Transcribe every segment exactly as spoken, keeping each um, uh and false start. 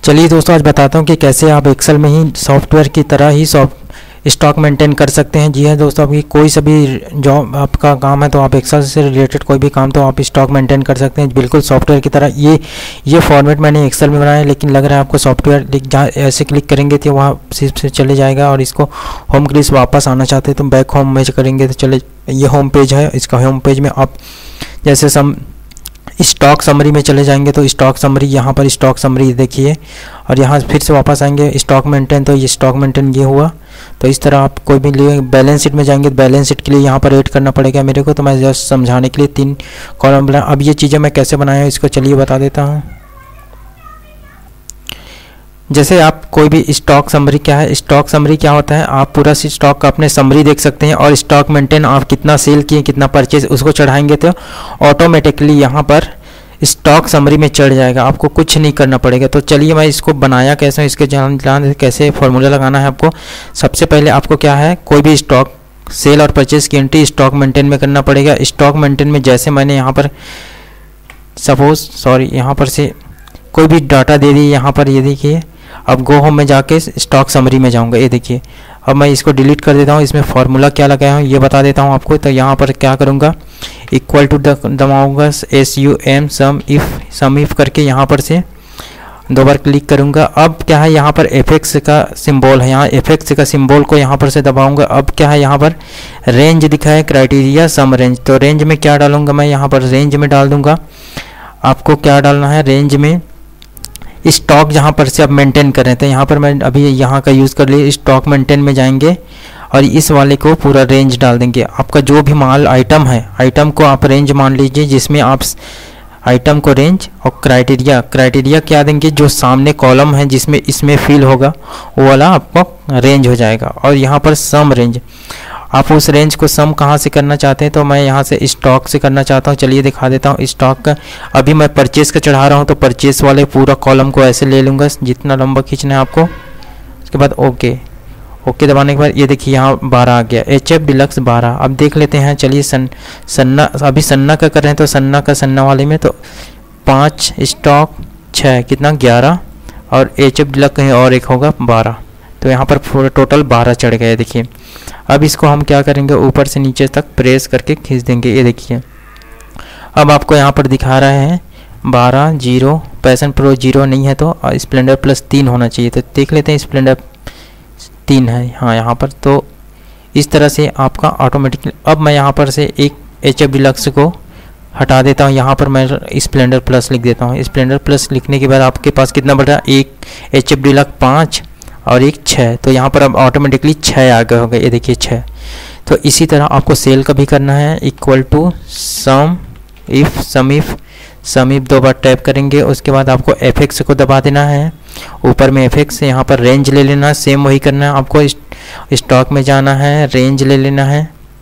चलिए दोस्तों, आज बताता हूँ कि कैसे आप एक्सेल में ही सॉफ्टवेयर की तरह ही सॉफ्ट स्टॉक मेंटेन कर सकते हैं। जी है दोस्तों, आपकी कोई सा भी जॉब आपका काम है तो आप एक्सेल से रिलेटेड कोई भी काम तो आप स्टॉक मेंटेन कर सकते हैं बिल्कुल सॉफ्टवेयर की तरह। ये ये फॉर्मेट मैंने एक्सेल में बनाया है, लेकिन लग रहा है आपको सॉफ्टवेयर जहाँ ऐसे क्लिक करेंगे तो वहाँ से चले जाएगा। और इसको होम के लिए वापस आना चाहते हैं तो बैक होम में करेंगे तो चले, ये होम पेज है। इसका होम पेज में आप जैसे सम स्टॉक समरी में चले जाएंगे तो स्टॉक समरी, यहाँ पर स्टॉक समरी देखिए, और यहाँ फिर से वापस आएंगे स्टॉक मेंटेन, तो ये स्टॉक मेंटेन ये हुआ। तो इस तरह आप कोई भी लिए बैलेंस शीट में जाएंगे तो बैलेंस शीट के लिए यहाँ पर ऐड करना पड़ेगा मेरे को, तो मैं जस्ट समझाने के लिए तीन कॉलम बना। अब ये चीज़ें मैं कैसे बनाया इसको चलिए बता देता हूँ। जैसे आप कोई भी स्टॉक समरी, क्या है स्टॉक समरी क्या होता है, आप पूरा स्टॉक का अपने समरी देख सकते हैं, और स्टॉक मेंटेन आप कितना सेल किए कितना परचेज उसको चढ़ाएंगे तो ऑटोमेटिकली यहाँ पर स्टॉक समरी में चढ़ जाएगा, आपको कुछ नहीं करना पड़ेगा। तो चलिए मैं इसको बनाया कैसे हूँ, इसके जान जान कैसे फॉर्मूला लगाना है आपको। सबसे पहले आपको क्या है, कोई भी स्टॉक सेल और परचेज की एंट्री स्टॉक मेंटेन में करना पड़ेगा। स्टॉक मेंटेन में जैसे मैंने यहाँ पर सपोज सॉरी यहाँ पर से कोई भी डाटा दे दी, यहाँ पर ये देखिए। अब गो होम में जाके स्टॉक समरी में जाऊंगा, ये देखिए। अब मैं इसको डिलीट कर देता हूँ, इसमें फार्मूला क्या लगाया हूँ ये बता देता हूँ आपको। तो यहाँ पर क्या करूँगा, इक्वल टू दबाऊँगा S U M sum if sum if करके यहाँ पर से दो बार क्लिक करूँगा। अब क्या है, यहाँ पर एफ एक्स का सिंबल है, यहाँ एफ एक्स का सिंबल को यहाँ पर से दबाऊँगा। अब क्या है, यहाँ पर रेंज दिखा है, क्राइटेरिया सम रेंज, तो रेंज में क्या डालूँगा मैं, यहाँ पर रेंज में डाल दूँगा। आपको क्या डालना है, रेंज में स्टॉक जहाँ पर से आप मेंटेन कर रहे थे, यहाँ पर मैं अभी यहाँ का यूज़ कर लिए, स्टॉक मेंटेन में जाएंगे और इस वाले को पूरा रेंज डाल देंगे। आपका जो भी माल आइटम है, आइटम को आप रेंज मान लीजिए, जिसमें आप आइटम को रेंज, और क्राइटेरिया क्राइटेरिया क्या देंगे, जो सामने कॉलम है जिसमें इसमें फिल होगा वो वाला आपको रेंज हो जाएगा। और यहाँ पर सम रेंज, आप उस रेंज को सम कहाँ से करना चाहते हैं, तो मैं यहाँ से स्टॉक से करना चाहता हूँ। चलिए दिखा देता हूँ स्टॉक का। अभी मैं परचेस का चढ़ा रहा हूँ तो परचेस वाले पूरा कॉलम को ऐसे ले लूँगा, जितना लंबा खींचना है आपको। उसके बाद ओके ओके दबाने के बाद ये देखिए यहाँ बारह आ गया, एच एफ डिलक्स बारह। अब देख लेते हैं, चलिए सन सन्ना अभी सन्ना का कर रहे हैं तो सन्ना का सन्ना वाले में तो पाँच स्टॉक छः कितना ग्यारह, और एच एफ डिलक्स कहीं और एक होगा बारह, तो यहाँ पर पूरा टोटल बारह चढ़ गए देखिए। अब इसको हम क्या करेंगे, ऊपर से नीचे तक प्रेस करके खींच देंगे, ये देखिए। अब आपको यहाँ पर दिखा रहे हैं बारह जीरो, पैशन प्रो जीरो नहीं है तो स्प्लेंडर प्लस तीन होना चाहिए, तो देख लेते हैं स्प्लेंडर तीन है हाँ यहाँ पर। तो इस तरह से आपका ऑटोमेटिकली, अब मैं यहाँ पर से एक एच एफ डिलक्स को हटा देता हूँ, यहाँ पर मैं स्प्लेंडर प्लस लिख देता हूँ। स्प्लेंडर प्लस लिखने के बाद आपके पास कितना बढ़ा, एक एच एफ डिलक्स पाँच और एक छः, तो यहाँ पर अब ऑटोमेटिकली छः आ गए हो गए, ये देखिए छः। तो इसी तरह आपको सेल का भी करना है, equal to sum if sum if sum if दो बार टैप करेंगे। उसके बाद आपको एफ एक्स को दबा देना है, ऊपर में एफ एक्स, यहाँ पर रेंज ले लेना है, सेम वही करना है आपको। स्टॉक में जाना है, रेंज ले लेना है,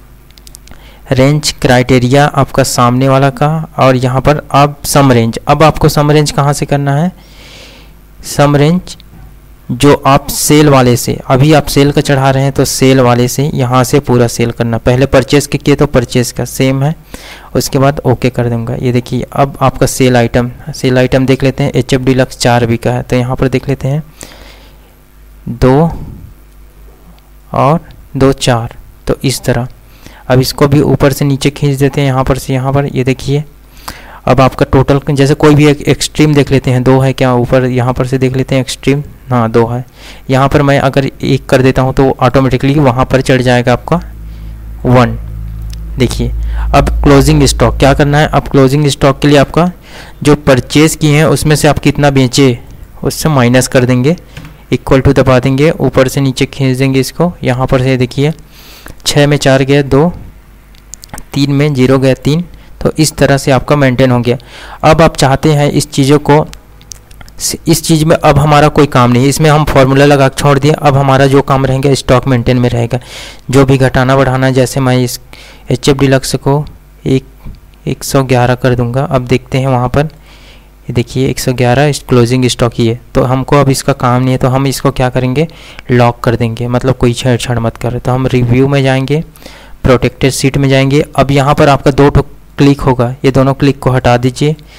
रेंज क्राइटेरिया आपका सामने वाला का, और यहाँ पर अब सम रेंज। अब आपको सम रेंज कहाँ से करना है, सम रेंज जो आप सेल वाले से, अभी आप सेल का चढ़ा रहे हैं तो सेल वाले से यहाँ से पूरा सेल करना। पहले परचेस के किए तो परचेस का सेम है, उसके बाद ओके कर दूंगा। ये देखिए अब आपका सेल आइटम सेल आइटम देख लेते हैं, एच एफ डिलक्स चार भी का है, तो यहाँ पर देख लेते हैं दो और दो चार, तो इस तरह। अब इसको भी ऊपर से नीचे खींच देते हैं, यहाँ पर से यहाँ पर, ये देखिए। अब आपका टोटल जैसे कोई भी एक एक्सट्रीम देख लेते हैं, दो है क्या ऊपर, यहाँ पर से देख लेते हैं एक्सट्रीम, हाँ दो है। यहाँ पर मैं अगर एक कर देता हूँ तो ऑटोमेटिकली वहाँ पर चढ़ जाएगा आपका वन, देखिए। अब क्लोजिंग स्टॉक क्या करना है, अब क्लोजिंग स्टॉक के लिए आपका जो परचेज किए हैं उसमें से आप कितना बेचे उससे माइनस कर देंगे, इक्वल टू दबा देंगे, ऊपर से नीचे खींच देंगे इसको। यहाँ पर से देखिए छः में चार गया दो, तीन में जीरो गया तीन, तो इस तरह से आपका मेंटेन हो गया। अब आप चाहते हैं इस चीज़ों को, इस चीज़ में अब हमारा कोई काम नहीं है, इसमें हम फार्मूला लगा के छोड़ दिया। अब हमारा जो काम रहेगा स्टॉक मेंटेन में रहेगा, जो भी घटाना बढ़ाना, जैसे मैं इस एच एफ डिलक्स को एक एक सौ ग्यारह कर दूंगा। अब देखते हैं वहाँ पर, ये देखिए एक सौ ग्यारह क्लोजिंग स्टॉक ही है, तो हमको अब इसका काम नहीं है, तो हम इसको क्या करेंगे, लॉक कर देंगे, मतलब कोई छेड़छाड़ मत करें। तो हम रिव्यू में जाएंगे, प्रोटेक्टेड सीट में जाएंगे। अब यहाँ पर आपका दो क्लिक होगा, ये दोनों क्लिक को हटा दीजिए,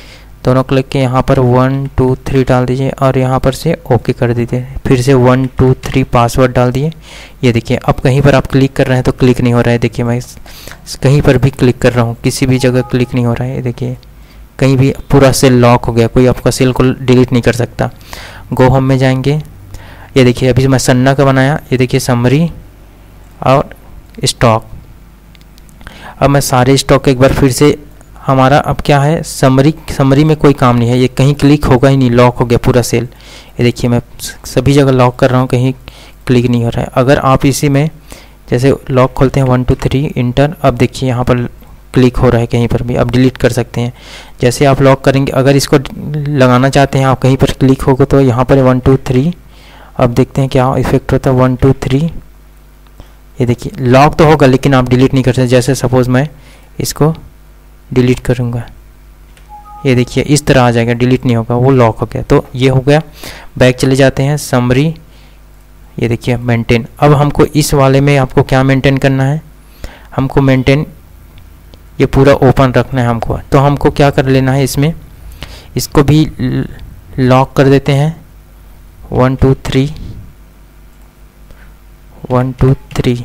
दोनों क्लिक के यहाँ पर वन टू थ्री डाल दीजिए और यहाँ पर से ओके कर दीजिए। फिर से वन टू थ्री पासवर्ड डाल दिए। ये देखिए अब कहीं पर आप क्लिक कर रहे हैं तो क्लिक नहीं हो रहा है। देखिए मैं कहीं पर भी क्लिक कर रहा हूँ, किसी भी जगह क्लिक नहीं हो रहा है। देखिए कहीं भी पूरा सेल लॉक हो गया, कोई आपका सेल को डिलीट नहीं कर सकता। गो होम में जाएंगे, ये देखिए अभी मैं सन्ना का बनाया, ये देखिए समरी और स्टॉक। अब मैं सारे स्टॉक एक बार फिर से, हमारा अब क्या है, समरी समरी में कोई काम नहीं है, ये कहीं क्लिक होगा ही नहीं, लॉक हो गया पूरा सेल। ये देखिए मैं सभी जगह लॉक कर रहा हूँ, कहीं क्लिक नहीं हो रहा है। अगर आप इसी में जैसे लॉक खोलते हैं वन टू थ्री इंटर, अब देखिए यहाँ पर क्लिक हो रहा है कहीं पर भी, अब डिलीट कर सकते हैं। जैसे आप लॉक करेंगे, अगर इसको लगाना चाहते हैं आप, कहीं पर क्लिक होगा तो यहाँ पर वन टू थ्री, अब देखते हैं क्या इफेक्ट होता है। वन टू थ्री, ये देखिए लॉक तो होगा लेकिन आप डिलीट नहीं कर सकते। जैसे सपोज़ मैं इसको डिलीट करूँगा, ये देखिए इस तरह आ जाएगा, डिलीट नहीं होगा, वो लॉक हो गया। तो ये हो गया। बैक चले जाते हैं, समरी, ये देखिए मेंटेन। अब हमको इस वाले में आपको क्या मेंटेन करना है, हमको मेंटेन ये पूरा ओपन रखना है हमको। तो हमको क्या कर लेना है, इसमें इसको भी लॉक कर देते हैं, one two three one two three.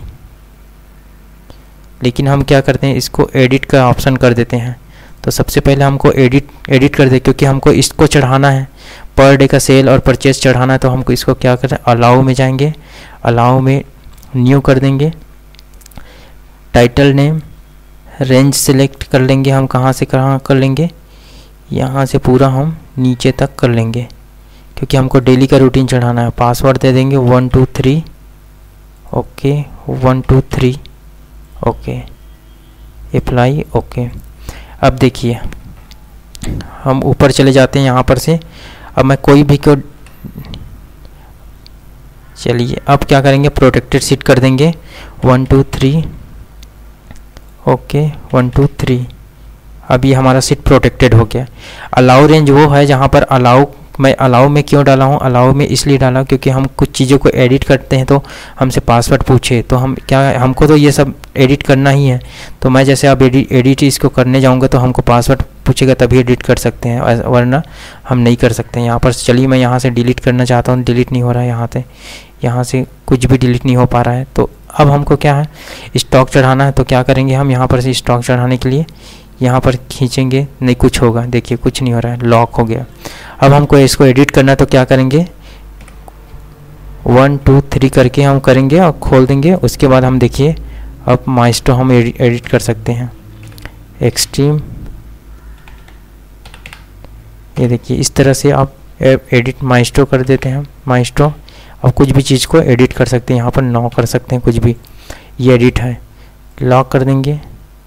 लेकिन हम क्या करते हैं, इसको एडिट का ऑप्शन कर देते हैं। तो सबसे पहले हमको एडिट एडिट कर दे, क्योंकि हमको इसको चढ़ाना है, पर डे का सेल और परचेज चढ़ाना है। तो हमको इसको क्या करें, अलाउ में जाएंगे, अलाउ में न्यू कर देंगे, टाइटल नेम, रेंज सेलेक्ट कर लेंगे, हम कहाँ से कहाँ कर लेंगे, यहाँ से पूरा हम नीचे तक कर लेंगे, क्योंकि हमको डेली का रूटीन चढ़ाना है। पासवर्ड दे देंगे one two three, okay, one two three, okay, apply, okay. अब देखिए हम ऊपर चले जाते हैं यहाँ पर से। अब मैं कोई भी को, चलिए अब क्या करेंगे, प्रोटेक्टेड सीट कर देंगे, one two three, okay, one two three. अब ये हमारा सीट प्रोटेक्टेड हो गया। अलाउ रेंज वो है जहाँ पर अलाउ, मैं अलाउ में क्यों डाला हूँ, अलाउ में इसलिए डाला क्योंकि हम कुछ चीज़ों को एडिट करते हैं तो हमसे पासवर्ड पूछे, तो हम क्या, हमको तो ये सब एडिट करना ही है। तो मैं जैसे अब एडिट एडिट इसको करने जाऊँगा तो हमको पासवर्ड पूछेगा तभी एडिट कर सकते हैं, वरना हम नहीं कर सकते हैं। यहाँ पर चलिए मैं यहाँ से डिलीट करना चाहता हूँ, डिलीट नहीं हो रहा है, यहाँ से यहाँ से कुछ भी डिलीट नहीं हो पा रहा है। तो अब हमको क्या है, स्टॉक चढ़ाना है। तो क्या करेंगे हम, यहाँ पर से स्टॉक चढ़ाने के लिए यहाँ पर खींचेंगे, नहीं कुछ होगा, देखिए कुछ नहीं हो रहा है, लॉक हो गया। अब हमको इसको एडिट करना है तो क्या करेंगे, वन टू थ्री करके हम करेंगे और खोल देंगे। उसके बाद हम देखिए अब माइस्टो हम एडिट कर सकते हैं, एक्सट्रीम, ये देखिए इस तरह से आप एडिट माइस्टो कर देते हैं, माइस्टो। अब कुछ भी चीज़ को एडिट कर सकते हैं, यहाँ पर नो कर सकते हैं कुछ भी, ये एडिट है, लॉक कर देंगे।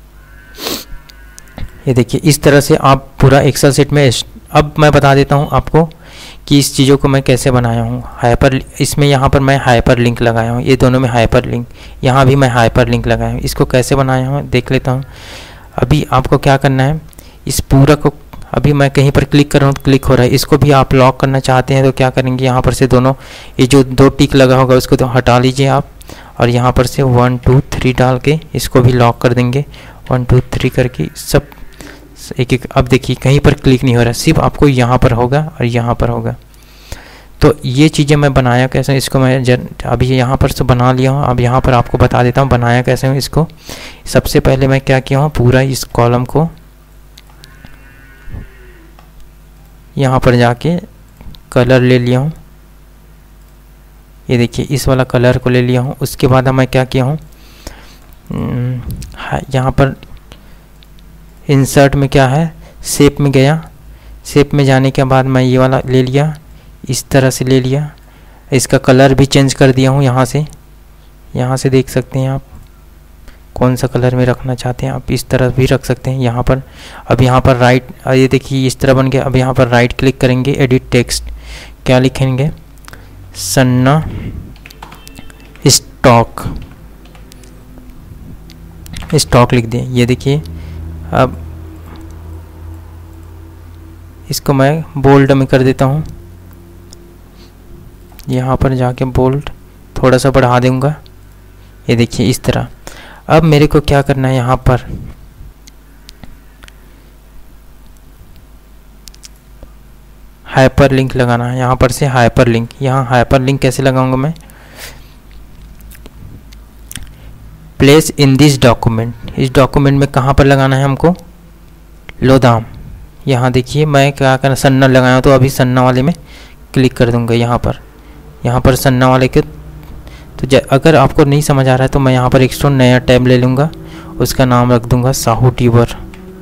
ये देखिए इस तरह से आप पूरा एक्सेल शीट में। अब मैं बता देता हूँ आपको कि इस चीज़ों को मैं कैसे बनाया हूँ। हाइपर, इसमें यहाँ पर मैं हाइपर लिंक लगाया हूँ, ये दोनों में हाइपर लिंक, यहाँ भी मैं हाइपर लिंक लगाया हूँ। इसको कैसे बनाया हूँ देख लेता हूँ। अभी आपको क्या करना है, इस पूरा को, अभी मैं कहीं पर क्लिक कर रहा हूँ तो क्लिक हो रहा है, इसको भी आप लॉक करना चाहते हैं तो क्या करेंगे, यहाँ पर से दोनों ये जो दो टिक लगा होगा उसको तो हटा लीजिए आप, और यहाँ पर से वन टू थ्री डाल के इसको भी लॉक कर देंगे, वन टू थ्री करके सब एक एक। अब देखिए कहीं पर क्लिक नहीं हो रहा, सिर्फ आपको यहाँ पर होगा और यहाँ पर होगा। तो ये चीज़ें मैं बनाया कैसे, इसको मैं जन अभी यहाँ पर से बना लिया हूँ। अब यहाँ पर आपको बता देता हूँ बनाया कैसे हूँ इसको। सबसे पहले मैं क्या किया हूँ, पूरा इस कॉलम को यहाँ पर जाके कलर ले लिया हूँ, ये देखिए इस वाला कलर को ले लिया हूँ। उसके बाद मैं क्या किया हूँ, यहाँ पर इंसर्ट में क्या है, शेप में गया, शेप में जाने के बाद मैं ये वाला ले लिया, इस तरह से ले लिया। इसका कलर भी चेंज कर दिया हूँ, यहाँ से यहाँ से देख सकते हैं आप कौन सा कलर में रखना चाहते हैं, आप इस तरह भी रख सकते हैं यहाँ पर। अब यहाँ पर राइट, ये देखिए इस तरह बन गया। अब यहाँ पर राइट क्लिक करेंगे, एडिट टेक्स्ट, क्या लिखेंगे, सन्ना स्टॉक, स्टॉक लिख दें। ये देखिए अब इसको मैं बोल्ड में कर देता हूँ, यहाँ पर जाके बोल्ड थोड़ा सा बढ़ा दूँगा, ये देखिए इस तरह। अब मेरे को क्या करना है, यहाँ पर हाइपर लिंक लगाना है, यहाँ पर से हाइपर लिंक। यहाँ हाइपर लिंक कैसे लगाऊंगा मैं, प्लेस इन दिस डॉक्यूमेंट, इस डॉक्यूमेंट में कहाँ पर लगाना है हमको, लो दाम। यहाँ देखिए मैं क्या करना, सन्ना लगाया तो अभी सन्ना वाले में क्लिक कर दूंगा। यहाँ पर यहाँ पर सन्ना वाले के, तो अगर आपको नहीं समझ आ रहा है तो मैं यहाँ पर एक नया टैब ले लूँगा, उसका नाम रख दूँगा साहू टीबर।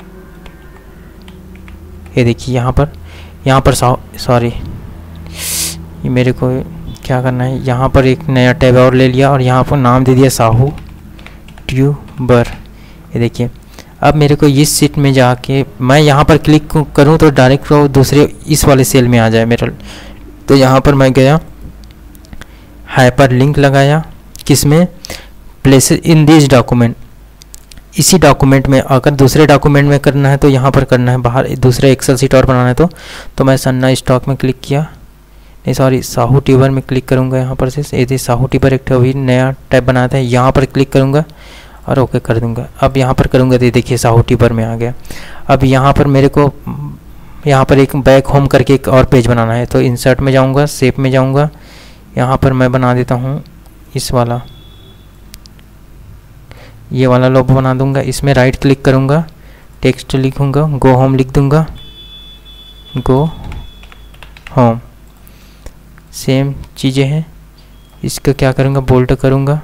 ये देखिए यहाँ पर यहाँ पर सॉरी ये मेरे को क्या करना है, यहाँ पर एक नया टैब और ले लिया और यहाँ पर नाम दे दिया साहू ट्यूबर। ये देखिए अब मेरे को इस सीट में जाके मैं यहाँ पर क्लिक करूँ तो डायरेक्ट वो दूसरे इस वाले सेल में आ जाए मेरा। तो यहाँ पर मैं गया, हाइपर लिंक लगाया, किस में, प्लेस इन दिस डॉक्यूमेंट। इसी डॉक्यूमेंट में, अगर दूसरे डॉक्यूमेंट में करना है तो यहाँ पर करना है, बाहर दूसरे एक्सेल सीट और बनाना है तो तो मैं सन्ना स्टॉक में क्लिक किया, नहीं सॉरी साहू टीबर में क्लिक करूँगा। यहाँ पर से ये साहू टीबर एक अभी नया टैब बनाया था, यहाँ पर क्लिक करूँगा और ओके कर दूँगा। अब यहाँ पर करूँगा तो देखिए साहू टीबर में आ गया। अब यहाँ पर मेरे को यहाँ पर एक बैक होम करके एक और पेज बनाना है, तो इंसर्ट में जाऊँगा, शेप में जाऊँगा, यहाँ पर मैं बना देता हूँ इस वाला, ये वाला लोगो बना दूंगा। इसमें राइट क्लिक करूंगा, टेक्स्ट लिखूंगा, गो होम लिख दूंगा, गो होम। सेम चीज़ें हैं, इसका क्या करूंगा, बोल्ड करूंगा,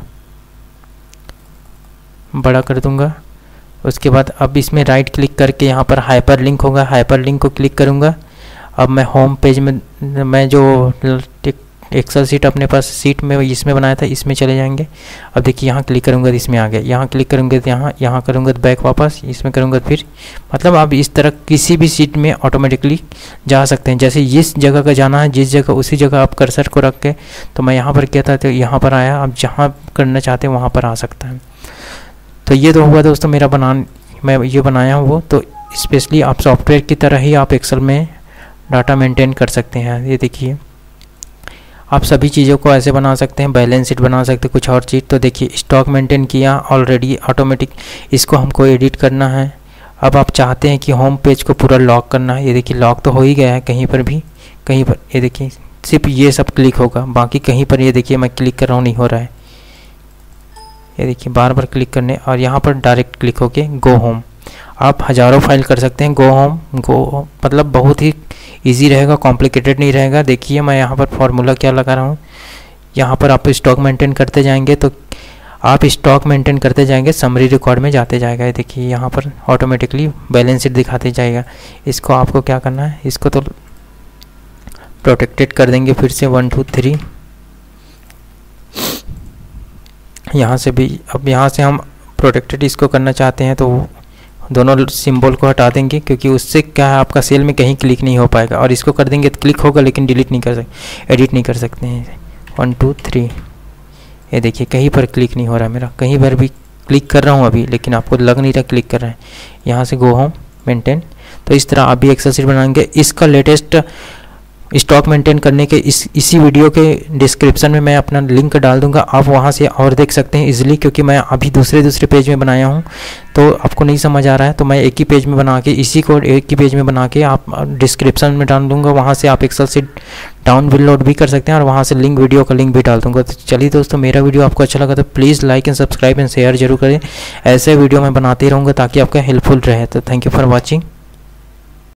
बड़ा कर दूंगा। उसके बाद अब इसमें राइट क्लिक करके यहाँ पर हाइपर लिंक होगा, हाइपर लिंक को क्लिक करूंगा। अब मैं होम पेज में, मैं जो एक्सेल सीट अपने पास सीट में इसमें बनाया था इसमें चले जाएंगे। अब देखिए यहाँ क्लिक करूँगा तो इसमें आ गया, यहाँ क्लिक करूँगा तो यहाँ यहाँ करूँगा तो बैक वापस, इसमें करूँगा तो फिर, मतलब आप इस तरह किसी भी सीट में ऑटोमेटिकली जा सकते हैं। जैसे इस जगह का जाना है, जिस जगह उसी जगह आप कर्सर को रख के, तो मैं यहाँ पर किया था तो यहाँ पर आया, आप जहाँ करना चाहते हैं वहाँ पर आ सकता है। तो ये तो हुआ दोस्तों मेरा बना, मैं ये बनाया हूँ वो। तो स्पेशली आप सॉफ्टवेयर की तरह ही आप एक्सेल में डाटा मेंटेन कर सकते हैं। ये देखिए आप सभी चीज़ों को ऐसे बना सकते हैं, बैलेंस शीट बना सकते हैं, कुछ और चीज़। तो देखिए स्टॉक मेंटेन किया ऑलरेडी ऑटोमेटिक, इसको हमको एडिट करना है। अब आप चाहते हैं कि होम पेज को पूरा लॉक करना है, ये देखिए लॉक तो हो ही गया है, कहीं पर भी कहीं पर ये देखिए सिर्फ ये सब क्लिक होगा, बाकी कहीं पर ये देखिए मैं क्लिक कर रहा हूँ नहीं हो रहा है। ये देखिए बार बार क्लिक करने और यहाँ पर डायरेक्ट क्लिक होके गो होम। आप हज़ारों फाइल कर सकते हैं गो होम, गो मतलब बहुत ही इजी रहेगा, कॉम्प्लिकेटेड नहीं रहेगा। देखिए मैं यहाँ पर फार्मूला क्या लगा रहा हूँ, यहाँ पर आप स्टॉक मेंटेन करते जाएंगे तो आप स्टॉक मेंटेन करते जाएंगे, समरी रिकॉर्ड में जाते जाएगा। देखिए यहाँ पर ऑटोमेटिकली बैलेंस शीट दिखाते जाएगा। इसको आपको क्या करना है, इसको तो प्रोटेक्टेड कर देंगे फिर से वन टू थ्री, यहाँ से भी। अब यहाँ से हम प्रोटेक्टेड इसको करना चाहते हैं तो दोनों सिंबल को हटा देंगे, क्योंकि उससे क्या है आपका सेल में कहीं क्लिक नहीं हो पाएगा। और इसको कर देंगे तो क्लिक होगा लेकिन डिलीट नहीं कर सकते, एडिट नहीं कर सकते हैं। वन टू थ्री, ये देखिए कहीं पर क्लिक नहीं हो रहा मेरा, कहीं पर भी क्लिक कर रहा हूँ अभी लेकिन आपको लग नहीं रहा क्लिक कर रहा है। यहाँ से गो होम मेंटेन। तो इस तरह आप भी एक्सेल शीट बनाएंगे। इसका लेटेस्ट स्टॉक मेंटेन करने के इस इसी वीडियो के डिस्क्रिप्शन में मैं अपना लिंक डाल दूंगा, आप वहां से और देख सकते हैं इजीली, क्योंकि मैं अभी दूसरे दूसरे पेज में बनाया हूं तो आपको नहीं समझ आ रहा है तो मैं एक ही पेज में बना के, इसी को एक ही पेज में बना के आप डिस्क्रिप्शन में डाल दूंगा, वहां से आप एक्सेल सीट डाउनलोड भी कर सकते हैं और वहां से लिंक, वीडियो का लिंक भी डाल दूंगा। तो चलिए दोस्तों, मेरा वीडियो आपको अच्छा लगा तो please like and subscribe and share जरूर करें। ऐसे वीडियो मैं बनाते रहूँगा ताकि आपका हेल्पफुल रहे। तो थैंक यू फॉर वॉचिंग।